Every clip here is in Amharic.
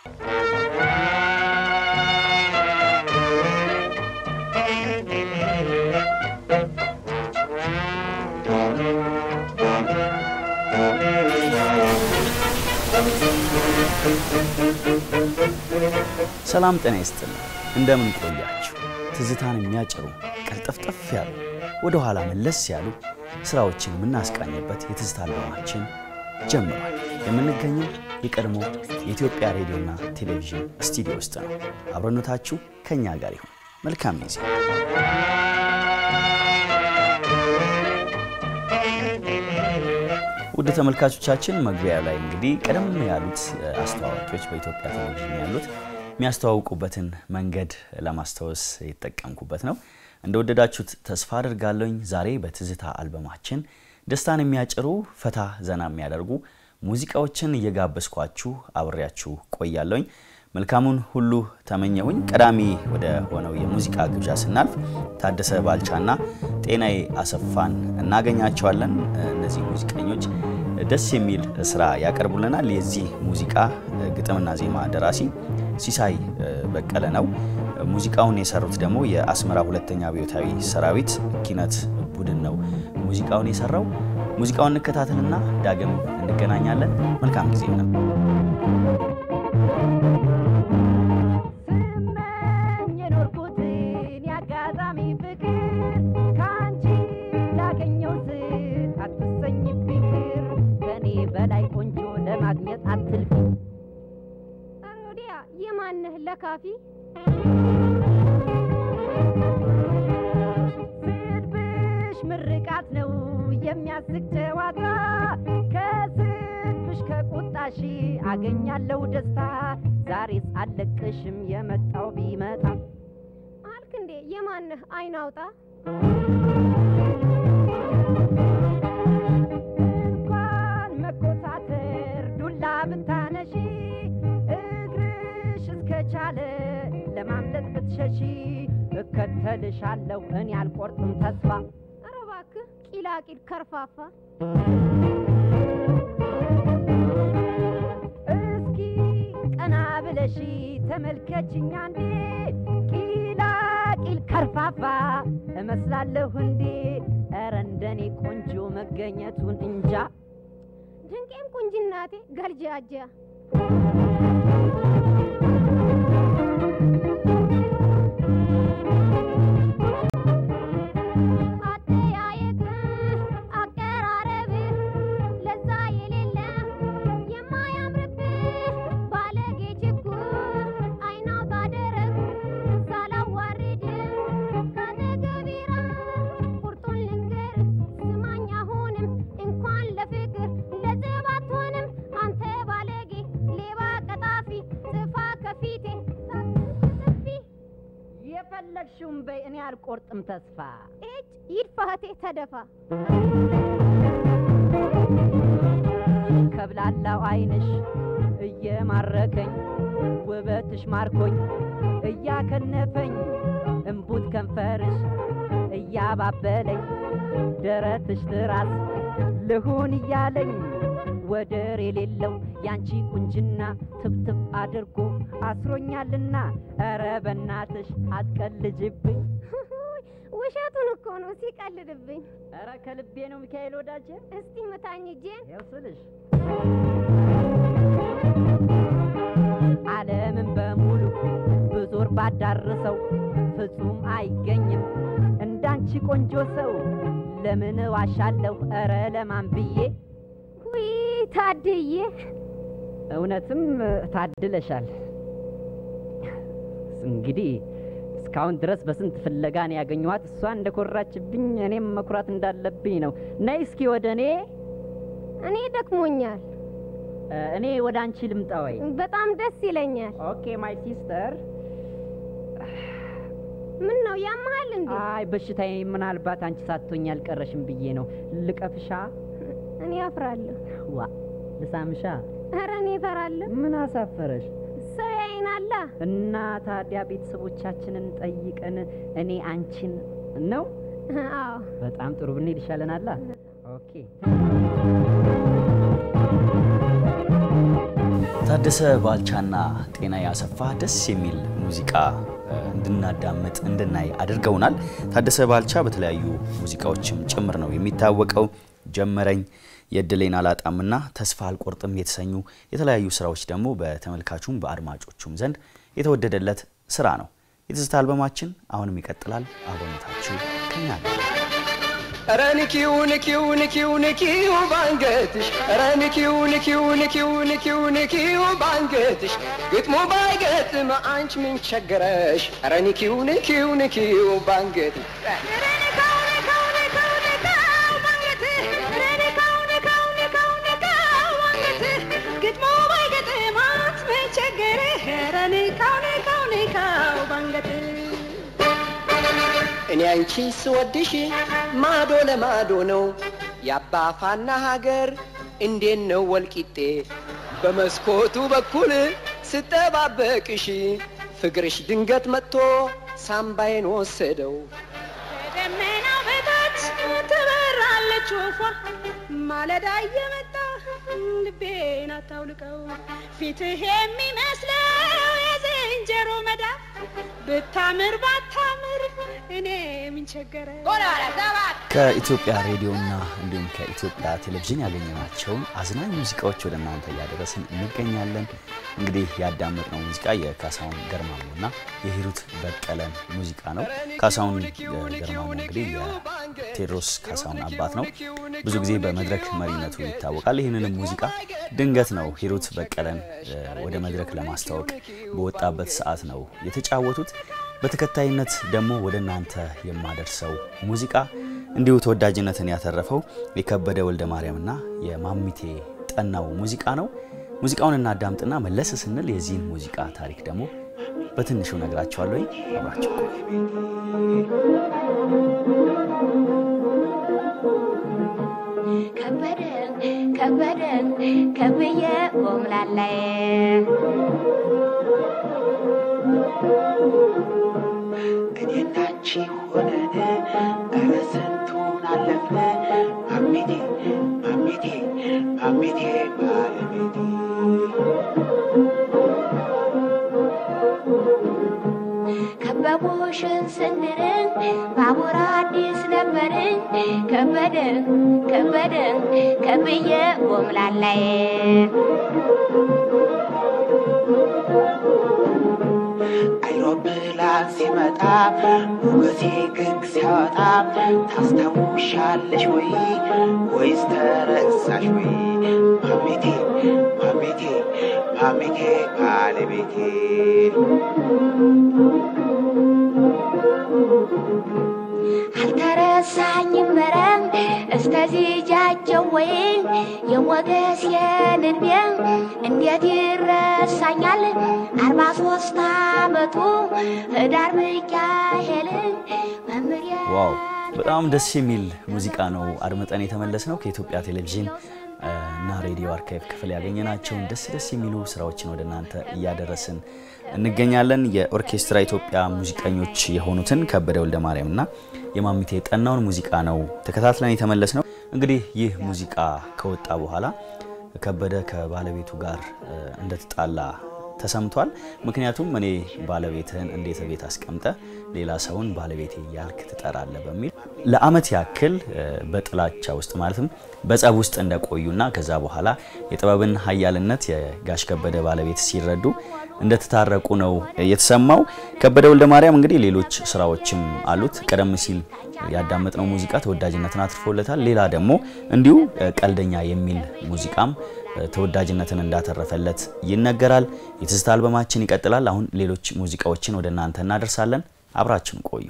ሰላም ጤና ይስጥልኝ እንደምን ቆያችሁ ትዝታን የሚያጭሩ ቀልጠፍጠፍ ያሉ ወደ ኋላ መለስ ያሉ ስራዎችን ምናስቃኝበት የትዝታ አልበማችን ጀምሯል የምንገኘው የቀድሞ የኢትዮጵያ ሬዲዮና ቴሌቪዥን ስቱዲዮ ውስጥ ነው አብሮነታችሁ ከኛ ጋር ይሁን መልካም ጊዜ ውድ ተመልካቾቻችን መግቢያ ላይ እንግዲህ ቀደም ያሉት አስተዋዋቂዎች በኢትዮጵያ ቴሌቪዥን ያሉት የሚያስተዋውቁበትን መንገድ ለማስተዋወስ የተጠቀምኩበት ነው እንደወደዳችሁት ተስፋ አድርጋለሁኝ ዛሬ በትዝታ አልበማችን ደስታን የሚያጭሩ ፈታ ዘና የሚያደርጉ ሙዚቃዎችን እየጋበዝኳችሁ አብሬያችሁ ቆያለሁኝ መልካሙን ሁሉ ተመኘሁኝ ቀዳሚ ወደ ሆነው የሙዚቃ ግብዣ ስናልፍ ታደሰ ባልቻና ጤናዬ አሰፋን እናገኛቸዋለን እነዚህ ሙዚቀኞች ደስ የሚል ስራ ያቀርቡልናል የዚህ ሙዚቃ ግጥምና ዜማ ደራሲ ሲሳይ በቀለ ነው ሙዚቃውን የሰሩት ደግሞ የአስመራ ሁለተኛ አብዮታዊ ሰራዊት ኪነት ቡድን ነው ሙዚቃውን የሰራው ሙዚቃውን እንከታተልና ዳግም እንገናኛለን መልካም ጊዜ ነው ማግኘት አትልፊ አሮዲያ የማንህ ለካፊ ስድብሽ ምርቃት ነው የሚያስቅ ጨዋታ ከስድብሽ ከቁጣሽ አገኛለሁ ደስታ ዛሬስ አለቅሽም የመጣው ቢመጣ አልክ እንዴ የማንህ አይናውጣ ብታነሺ እግርሽ እስከቻለ ለማምለጥ ብትሸሺ እከተልሻለሁ እኔ አልቆርጥም ተስፋ ኧረ እባክህ ቂላቂል ከርፋፋ እስኪ ቀና ብለሽ ተመልከችኝ አንዴ ቂላቂል ከርፋፋ እመስላለሁ እንዴ ኧረ እንደኔ ቆንጆ መገኘቱን እንጃ ድንቄም ቁንጅናቴ ገልጃጃ ፈለግሽም በይ እኔ አልቆርጥም ተስፋ እጅ ይድፋቴ ተደፋ ከብላላው አይንሽ እየማረከኝ ውበትሽ ማርኮኝ እያከነፈኝ እንቡት ከንፈርሽ እያባበለኝ ደረትሽ ትራስ ልሁን እያለኝ ወደር የሌለው ያንቺ ቁንጅና ትብትብ አድርጎ አስሮኛልና ኧረ በእናትሽ አትቀልጅብኝ ውሸቱን እኮ ነው ሲቀልድብኝ ኧረ ከልቤ ነው ሚካኤል ወዳጄ እስቲ መታኝ እጄን ያውስልሽ ዓለምን በሙሉ ብዙር ባዳርሰው ፍጹም አይገኝም እንዳንቺ ቆንጆ ሰው ለምን ዋሻለሁ ኧረ ለማን ብዬ ውይ ታድዬ እውነትም ታድለሻል እንግዲህ እስካሁን ድረስ በስንት ፍለጋን ያገኘኋት እሷ እንደኮራችብኝ እኔም መኩራት እንዳለብኝ ነው ነይ እስኪ ወደኔ እኔ ደክሞኛል እኔ ወደ አንቺ ልምጣ ወይ በጣም ደስ ይለኛል ኦኬ ማይ ሲስተር ምን ነው ያማል እንዴ አይ በሽታዬ ምናልባት አንቺ ሳትሆኝ አልቀረሽም ብዬ ነው ልቀፍሻ እኔ አፍራለሁ ዋ ልሳምሻ ኧረ እኔ እፈራለሁ ምን አሳፈረሽ ሰው ያይናላ እና ታዲያ ቤተሰቦቻችንን ጠይቀን እኔ አንቺን ነው አዎ በጣም ጥሩ ብንሄድ ይሻለናል ኦኬ ታደሰ ባልቻና ጤና ያሰፋ ደስ የሚል ሙዚቃ እንድናዳምጥ እንድናይ አድርገውናል። ታደሰ ባልቻ በተለያዩ ሙዚቃዎችም ጭምር ነው የሚታወቀው። ጀመረኝ፣ የድሌና ላጣምና ተስፋ አልቆርጥም የተሰኙ የተለያዩ ስራዎች ደግሞ በተመልካቹም በአድማጮቹም ዘንድ የተወደደለት ስራ ነው። የትዝታ አልበማችን አሁንም ይቀጥላል። አብሮነታችሁ ከኛ ጋር ረንኪው ባንገትሽ ረንኪው ባንገትሽ ግጥሞ ባይገጥም አንቺ ምን ቸገረሽ ረንኪው ባንገትሽ ግጥሞ ባይገጥም አንቺ ምን ቸገረሽ ረንኪው ባንገትሽ እኔ አንቺ ስወድሽ ማዶ ለማዶ ነው ያባፋና ሀገር እንዴት ነው ወልቂጤ በመስኮቱ በኩል ስጠባበቅሽ ፍቅርሽ ድንገት መጥቶ ሳምባዬን ወሰደው ደመናው በታች ትበራለች ወፏ ማለዳ እየመጣ ልቤን አታውልቀው ፊትህ የሚመስለው የዝንጀሮ መዳፍ ብታምር ባታምር እኔ ምን ቸገረ ከኢትዮጵያ ሬዲዮና እንዲሁም ከኢትዮጵያ ቴሌቪዥን ያገኘናቸው አዝናኝ ሙዚቃዎች ወደ እናንተ ያደረስን እንገኛለን። እንግዲህ ያዳመጥነው ሙዚቃ የካሳሁን ገርማሞና የሂሩት በቀለን ሙዚቃ ነው። ካሳሁን ገርማሞ እንግዲህ የቴዎድሮስ ካሳሁን አባት ነው። ብዙ ጊዜ በመድረክ መሪነቱ ይታወቃል። ይህንን ሙዚቃ ድንገት ነው ሂሩት በቀለን ወደ መድረክ ለማስተዋወቅ በወጣበት ሰዓት ነው የተጫወቱት። በተከታይነት ደግሞ ወደ እናንተ የማደርሰው ሙዚቃ እንዲሁ ተወዳጅነትን ያተረፈው የከበደ ወልደ ማርያምና የማሚቴ ጠናው ሙዚቃ ነው። ሙዚቃውን እናዳምጥና መለስ ስንል የዚህን ሙዚቃ ታሪክ ደግሞ በትንሹ ነግራችኋለሁ። አብራችሁ ከበየ ቆምላላይ እኔናንቺ ሆነን ረስንቱን አለፍን ማሚቴ ባለቤቴ ከበቦሽን ስንርን ባቡር አዲስ ነበርን ከበየ ቆምላላይ አይሮፕላን ሲመጣ ሞገሴ ግግ ሲያወጣ ታስታውሻለሽ ወይስ ተረሳሽ ወይ ማሚቴ ባለቤቴ አልተረሳኝም መረም እስከዚህ ጃጀው ወይ የሞገስ የንድቤም እንዴት ይረሳኛል 43 አመቱ ህዳር ሚካኤል መምሪያ ዋው በጣም ደስ የሚል ሙዚቃ ነው። አድመጠን የተመለስነው ከኢትዮጵያ ቴሌቪዥን እና ሬዲዮ አርካይቭ ክፍል ያገኘናቸውን ደስ የሚሉ ስራዎችን ወደ እናንተ እያደረስን እንገኛለን። የኦርኬስትራ ኢትዮጵያ ሙዚቀኞች የሆኑትን ከበደ ወልደ ማርያምና የማሚቴ ጠናውን ሙዚቃ ነው ተከታትለን የተመለስነው። እንግዲህ ይህ ሙዚቃ ከወጣ በኋላ ከበደ ከባለቤቱ ጋር እንደተጣላ ተሰምቷል። ምክንያቱም እኔ ባለቤትህን እንዴት ቤት አስቀምጠ ሌላ ሰውን ባለቤቴ ያልክ ትጠራለህ በሚል ለአመት ያክል በጥላቻ ውስጥ ማለትም በጸብ ውስጥ እንደቆዩና ከዛ በኋላ የጥበብን ኃያልነት የጋሽ ከበደ ባለቤት ሲረዱ እንደተታረቁ ነው የተሰማው። ከበደ ወልደ ማርያም እንግዲህ ሌሎች ስራዎችም አሉት። ቀደም ሲል ያዳመጥነው ሙዚቃ ተወዳጅነትን አትርፎለታል። ሌላ ደግሞ እንዲሁ ቀልደኛ የሚል ሙዚቃም ተወዳጅነትን እንዳተረፈለት ይነገራል። የትዝታ አልበማችን ይቀጥላል። አሁን ሌሎች ሙዚቃዎችን ወደ እናንተ እናደርሳለን። አብራችሁን ቆዩ።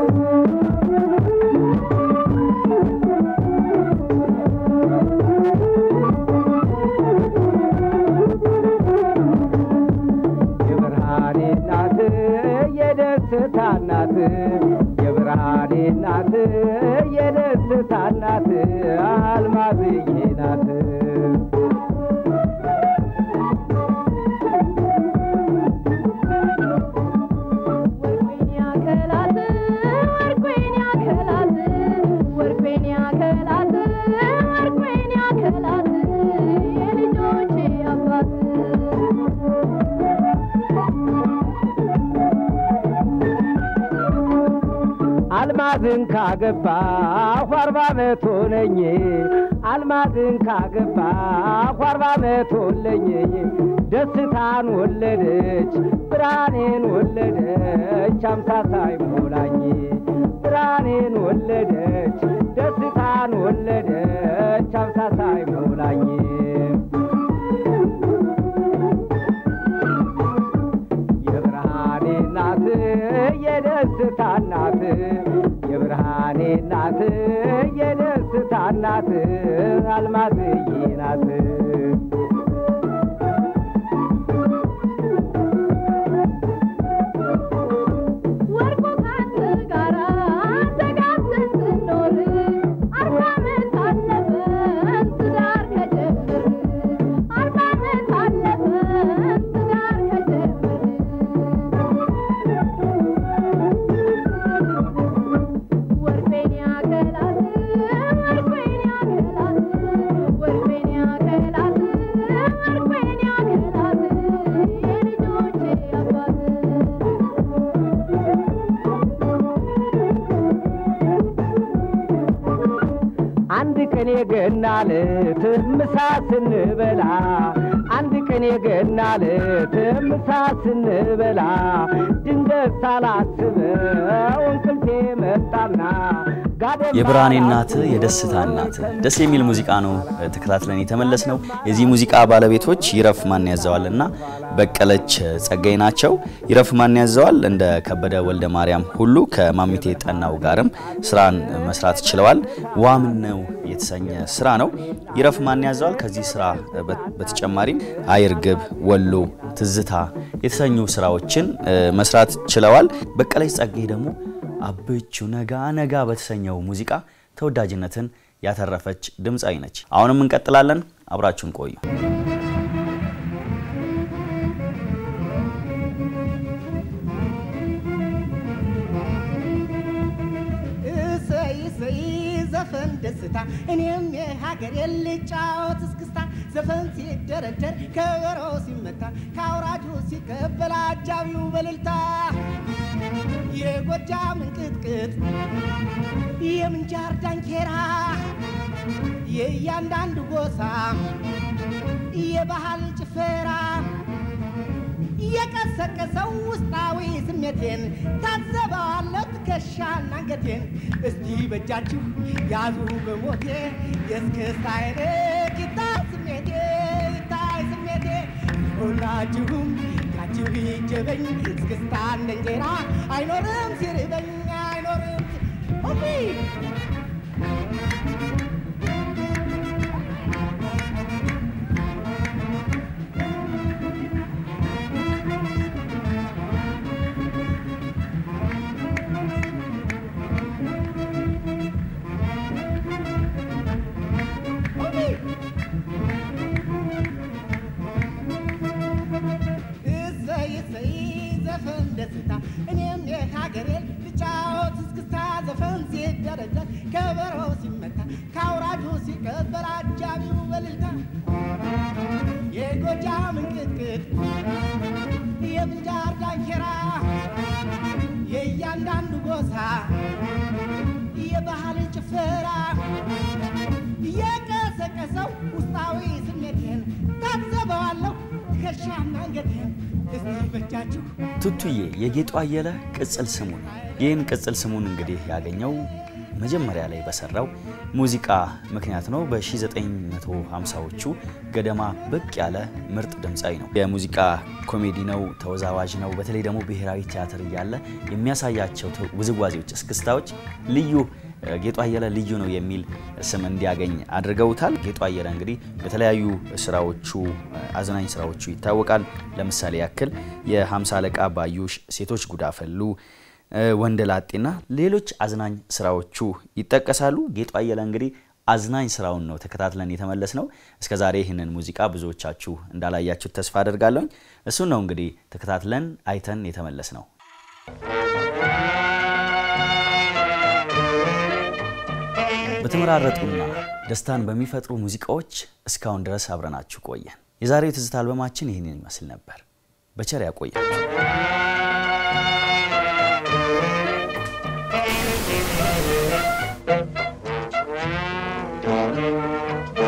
የብርሃኔ እናት የደስታ እናት አልማዝዬ ናት አልማዝን ካገባሁ 40 ዓመት ሆነኝ አልማዝን ካገባሁ 40 ዓመት ሆነኝ ደስታን ወለደች ብርሃኔን ወለደች 50 ሳይሞላኝ ብርሃኔን ወለደች ደስታን ወለደች 50 ሳይሞላኝ የብርሃኔ እናት የደስታ እናት የብርሃኔ እናት የደስታ እናት አልማዝዬ ናት ገናለት ምሳ ስንበላ አንድ ቀን የገናለት ምሳ ስንበላ ድንገት ሳላስበው እንቅልፌ መጣና የብርሃኔ እናት የደስታ እናት ደስ የሚል ሙዚቃ ነው ተከታትለን የተመለስነው የዚህ ሙዚቃ ባለቤቶች ይረፍ ማን ያዘዋልና በቀለች ጸጋይ ናቸው ይረፍ ማን ያዘዋል እንደ ከበደ ወልደ ማርያም ሁሉ ከማሚቴ ጠናው ጋርም ስራን መስራት ችለዋል ዋምን ነው የተሰኘ ስራ ነው ይረፍ ማን ያዘዋል ከዚህ ስራ በተጨማሪ አይርግብ ወሎ ትዝታ የተሰኙ ስራዎችን መስራት ችለዋል በቀለች ጸጋይ ደግሞ አብቹ ነጋ ነጋ በተሰኘው ሙዚቃ ተወዳጅነትን ያተረፈች ድምጻዊ ነች አሁንም እንቀጥላለን አብራችሁን ቆዩ ዘፈን ደስታ እኔም የሀገር ልጫወት እስክስታ ዘፈን ሲደረደር ከበሮ ሲመታ ካውራጁ ሲቀበል አጃቢው በልልታ የጎጃም እንቅጥቅጥ የምንጃር ዳንኬራ የእያንዳንዱ ጎሳ የባህል ጭፈራ የቀሰቀሰው ውስጣዊ ስሜቴን ታዘባለሁ ከሻና አንገቴን እስቲ በጃችሁ ያዙ በሞቴ የስክስታዬ ይታይ ስሜቴ ሁላችሁም ያችሁ ይጀበኝ እስክስታ እንጀራ አይኖርም ሲርበኝ አይኖርም ኦፊ እኔም የሀገሬ ልጫወት እስክስታ ዘፈን ሲደረደር ከበሮ ሲመታ ካውራጁ ሲቀበል አጃቢው በልልታ የጎጃም እንቅጥቅጥ የምንጃር ዳንኬራ የእያንዳንዱ ጎሳ የባህል ጭፈራ የቀሰቀሰው ውስጣዊ ስሜቴን ታዘበዋለሁ ከሻና አንገቴን ቱቱዬ የጌጡ አየለ ቅጽል ስሙ ይህን ቅጽል ስሙን እንግዲህ ያገኘው መጀመሪያ ላይ በሰራው ሙዚቃ ምክንያት ነው በ1950ዎቹ ገደማ ብቅ ያለ ምርጥ ድምጻዊ ነው የሙዚቃ ኮሜዲ ነው ተወዛዋዥ ነው በተለይ ደግሞ ብሔራዊ ቲያትር ያለ የሚያሳያቸው ውዝዋዜዎች እስክስታዎች ልዩ ጌጡ አየለ ልዩ ነው የሚል ስም እንዲያገኝ አድርገውታል ጌጡ አየለ እንግዲህ በተለያዩ ስራዎቹ አዝናኝ ስራዎቹ ይታወቃል ለምሳሌ ያክል የ50 አለቃ ባዩሽ ሴቶች ጉዳፈሉ ወንደላጤና ሌሎች አዝናኝ ስራዎቹ ይጠቀሳሉ ጌጡ አየለ እንግዲህ አዝናኝ ስራውን ነው ተከታትለን የተመለስነው እስከዛሬ ይህንን ሙዚቃ ብዙዎቻችሁ እንዳላያችሁ ተስፋ አደርጋለሁ እሱ ነው እንግዲህ ተከታትለን አይተን የተመለስነው በተመራረጡና ደስታን በሚፈጥሩ ሙዚቃዎች እስካሁን ድረስ አብረናችሁ ቆየን የዛሬው ትዝታ አልበማችን ይሄንን ይመስል ነበር በቸር ያቆያችሁ Thank you.